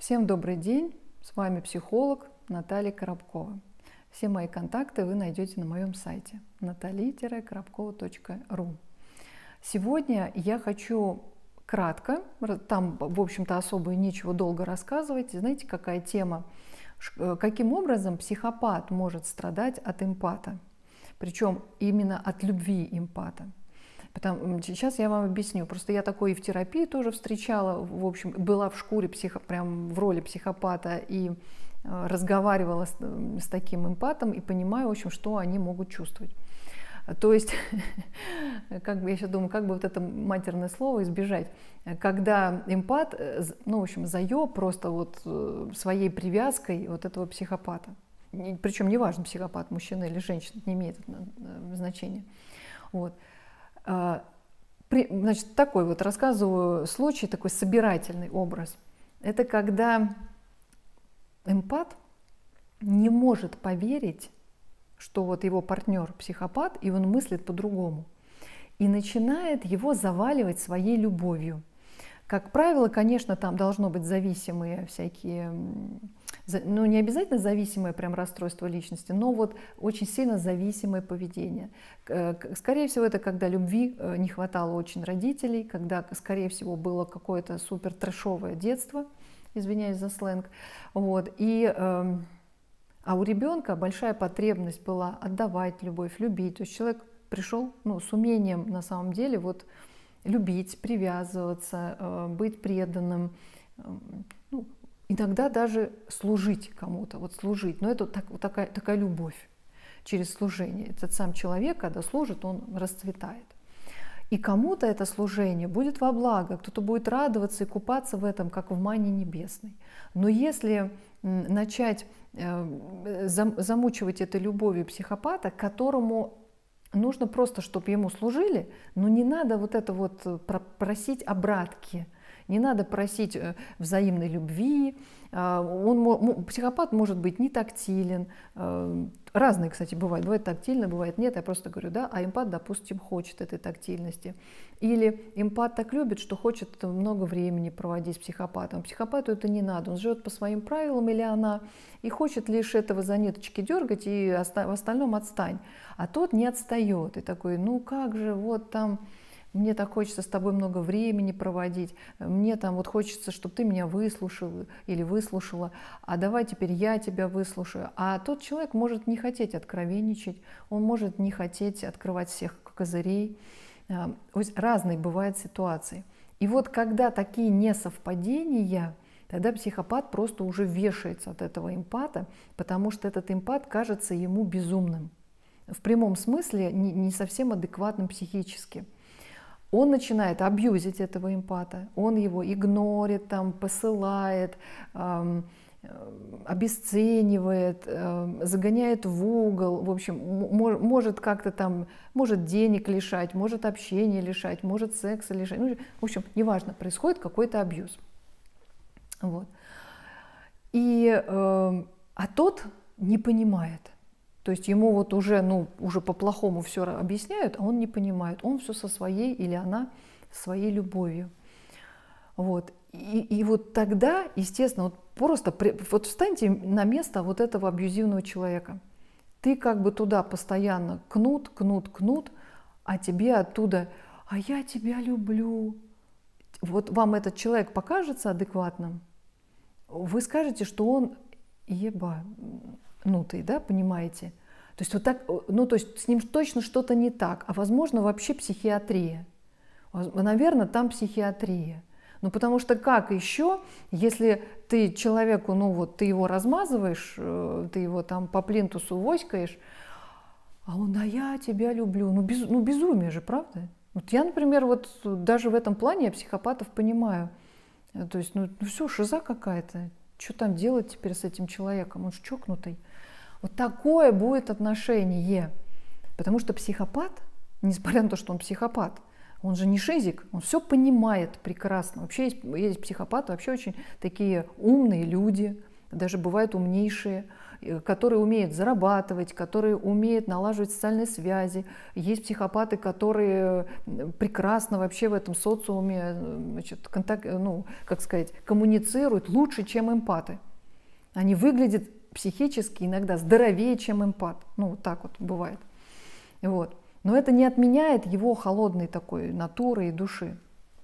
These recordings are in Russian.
Всем добрый день, с вами психолог Наталья Коробкова. Все мои контакты вы найдете на моем сайте natali-koробkova.ru. Сегодня я хочу кратко, там, в общем-то, особо и нечего долго рассказывать. Знаете, какая тема? Каким образом психопат может страдать от эмпата? Причем именно от любви эмпата. Сейчас я вам объясню. Просто я такое и в терапии тоже встречала. В общем, была в шкуре прям в роли психопата и разговаривала с таким эмпатом и понимаю, в общем, что они могут чувствовать. То есть, как бы я сейчас думаю, как бы вот это матерное слово избежать, когда эмпат, ну, в общем, заеб просто вот своей привязкой вот этого психопата. Причем неважно, психопат, мужчина или женщина, не имеет значения. Вот. Значит, такой вот рассказываю случай, такой собирательный образ. Это когда эмпат не может поверить, что вот его партнер психопат, и он мыслит по-другому, и начинает его заваливать своей любовью. Как правило, конечно, там должно быть зависимые всякие, ну не обязательно зависимое прям расстройство личности, но вот очень сильно зависимое поведение. Скорее всего, это когда любви не хватало очень родителей, когда, скорее всего, было какое-то супер трэшовое детство, извиняюсь за сленг, вот, а у ребенка большая потребность была отдавать любовь, любить. То есть человек пришел, ну, с умением на самом деле вот любить, привязываться, быть преданным, ну, иногда даже служить кому-то, вот служить. Но это такая любовь через служение. Этот сам человек, когда служит, он расцветает. И кому-то это служение будет во благо, кто-то будет радоваться и купаться в этом, как в мане небесной. Но если начать замучивать этой любовью психопата, которому нужно просто, чтобы ему служили, но не надо вот это вот просить обратки, не надо просить взаимной любви. Психопат может быть не тактилен. Разные, кстати, бывают. Бывает тактильно, бывает нет. Я просто говорю, да, а эмпат, допустим, хочет этой тактильности. Или эмпат так любит, что хочет много времени проводить с психопатом. Психопату это не надо. Он живет по своим правилам или она и хочет лишь этого за ниточки дергать и в остальном отстань. А тот не отстает. И такой, ну как же, вот там... Мне так хочется с тобой много времени проводить, мне там вот хочется, чтобы ты меня выслушал или выслушала, а давай теперь я тебя выслушаю. А тот человек может не хотеть откровенничать, он может не хотеть открывать всех козырей. Разные бывают ситуации. И вот когда такие несовпадения, тогда психопат просто уже вешается от этого эмпата, потому что этот эмпат кажется ему безумным. В прямом смысле не совсем адекватным психически. Он начинает абьюзить этого эмпата, он его игнорит, там, посылает, обесценивает, загоняет в угол, в общем, может как-то там, может денег лишать, может общения лишать, может секса лишать, ну, в общем, неважно, происходит какой-то абьюз. Вот. А тот не понимает. То есть ему вот уже по-плохому все объясняют, а он не понимает. Он все со своей или она своей любовью. Вот. И вот тогда, естественно, вот встаньте на место вот этого абьюзивного человека. Ты как бы туда постоянно кнут, а тебе оттуда «а я тебя люблю». Вот вам этот человек покажется адекватным, вы скажете, что он ебанутый, да, понимаете? То есть вот так, ну то есть с ним точно что-то не так, а возможно вообще психиатрия. Наверное, там психиатрия. Ну потому что как еще, если ты человеку, ну вот ты его размазываешь, ты его там по плинтусу воськаешь, а он, а я тебя люблю. Ну безумие же, правда? Вот я, например, вот даже в этом плане я психопатов понимаю. То есть, ну все, шиза какая-то. Что там делать теперь с этим человеком? Он ж чокнутый. Вот такое будет отношение. Потому что психопат, несмотря на то, что он психопат, он же не шизик, он все понимает прекрасно. Вообще есть психопаты, вообще очень такие умные люди, даже бывают умнейшие, которые умеют зарабатывать, которые умеют налаживать социальные связи. Есть психопаты, которые прекрасно вообще в этом социуме, значит, ну, как сказать, коммуницируют лучше, чем эмпаты. Они выглядят психически иногда здоровее, чем эмпат. Ну, вот так вот бывает. Вот. Но это не отменяет его холодной такой натуры и души.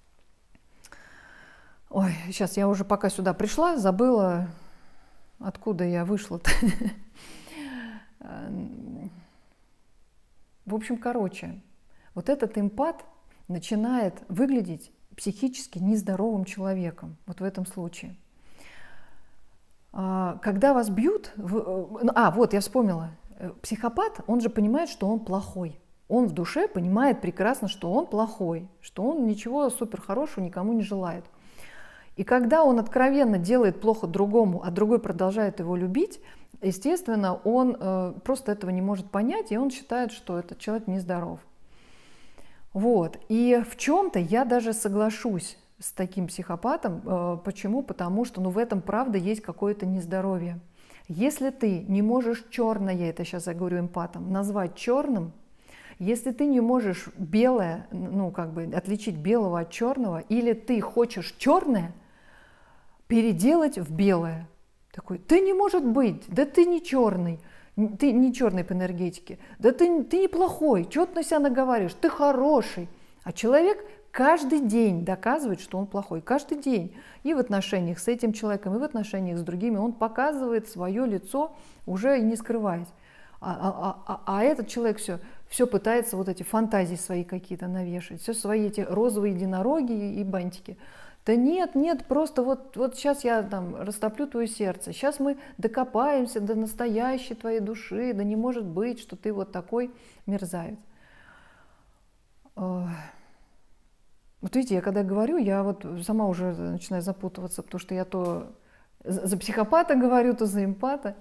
Ой, сейчас я уже пока сюда пришла, забыла, откуда я вышла-то. В общем, короче, вот этот эмпат начинает выглядеть психически нездоровым человеком, вот в этом случае. Когда вас бьют, вот я вспомнила, психопат, он же понимает, что он плохой. Он в душе понимает прекрасно, что он плохой, что он ничего супер хорошего никому не желает. И когда он откровенно делает плохо другому, а другой продолжает его любить, естественно, он просто этого не может понять, и он считает, что этот человек нездоров. Вот. И в чем-то я даже соглашусь с таким психопатом. Почему? Потому что в этом, правда, есть какое-то нездоровье. Если ты не можешь черное, это сейчас я говорю эмпатом, назвать черным, если ты не можешь белое, отличить белого от черного, или ты хочешь черное переделать в белое. Такой, ты не может быть, да ты не черный по энергетике, да ты неплохой, чего ты на себя наговариваешь, ты хороший. А человек каждый день доказывает, что он плохой, каждый день. И в отношениях с этим человеком, и в отношениях с другими он показывает свое лицо, уже и не скрываясь. А этот человек все пытается вот эти фантазии свои какие-то навешать, все свои эти розовые единороги и бантики. Да нет, просто вот сейчас я там растоплю твое сердце, сейчас мы докопаемся до настоящей твоей души, да не может быть, что ты вот такой мерзавец. Вот видите, я когда говорю, я вот сама уже начинаю запутываться, потому что я то за психопата говорю, то за эмпата.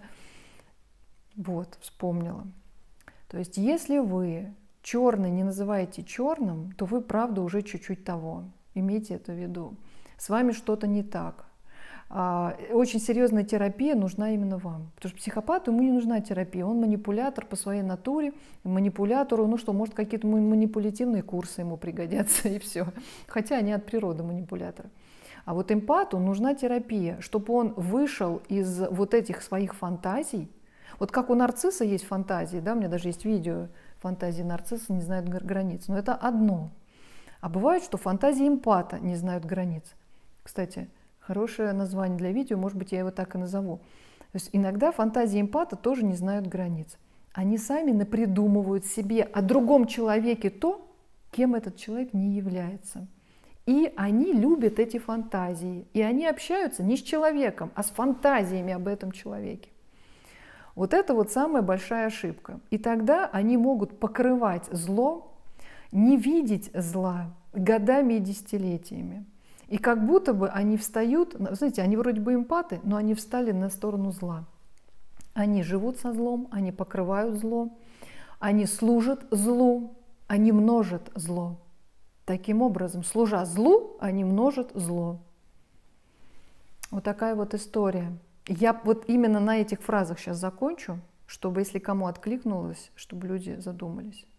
Вот, вспомнила. То есть если вы черный не называете черным, то вы, правда, уже чуть-чуть того. Имейте это в виду. С вами что-то не так. Очень серьезная терапия нужна именно вам. Потому что психопату ему не нужна терапия. Он манипулятор по своей натуре. Манипулятору, может, какие-то манипулятивные курсы ему пригодятся, и все. Хотя они от природы манипуляторы. А вот эмпату нужна терапия, чтобы он вышел из вот этих своих фантазий. Вот как у нарцисса есть фантазии, да, у меня даже есть видео «Фантазии нарцисса не знают границ». Но это одно. А бывает, что фантазии эмпата не знают границ. Кстати, хорошее название для видео, может быть, я его так и назову. То есть иногда фантазии эмпата тоже не знают границ. Они сами напридумывают себе о другом человеке то, кем этот человек не является. И они любят эти фантазии. И они общаются не с человеком, а с фантазиями об этом человеке. Вот это вот самая большая ошибка. И тогда они могут покрывать зло, не видеть зла годами и десятилетиями. И как будто бы они встают, знаете, они вроде бы эмпаты, но они встали на сторону зла. Они живут со злом, они покрывают зло, они служат злу, они множат зло. Таким образом, служа злу, они множат зло. Вот такая вот история. Я вот именно на этих фразах сейчас закончу, чтобы, если кому откликнулось, чтобы люди задумались.